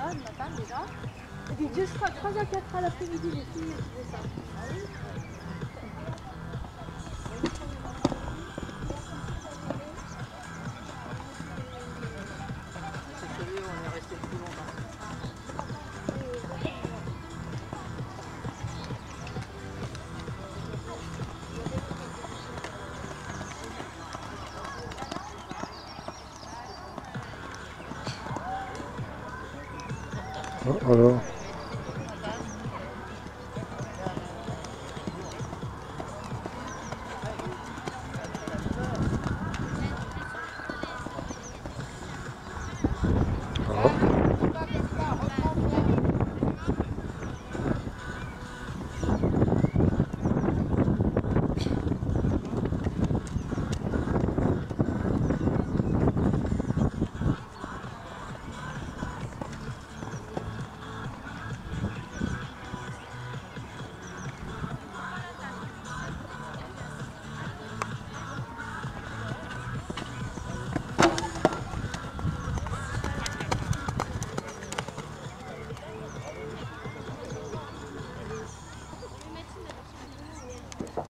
là, le matin déjà. Et puis jusqu'à 3 à 4 à l'après-midi, les filles faisaient ça. Ah oui. C'est celui où on est resté le plus longtemps. Alors